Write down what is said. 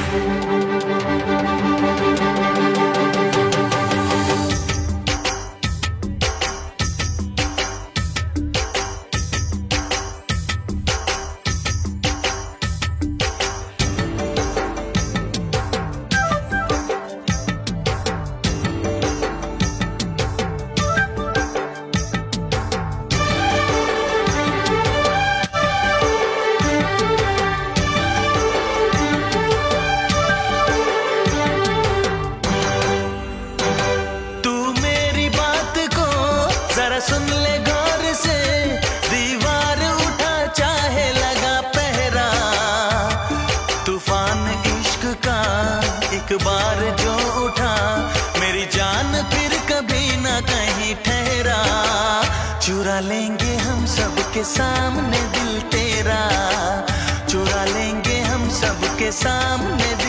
सुन ले गौर से, दीवार उठा चाहे लगा पहरा, तूफान इश्क का एक बार जो उठा, मेरी जान फिर कभी ना कहीं ठहरा। चुरा लेंगे हम सबके सामने दिल तेरा, चुरा लेंगे हम सबके सामने दिल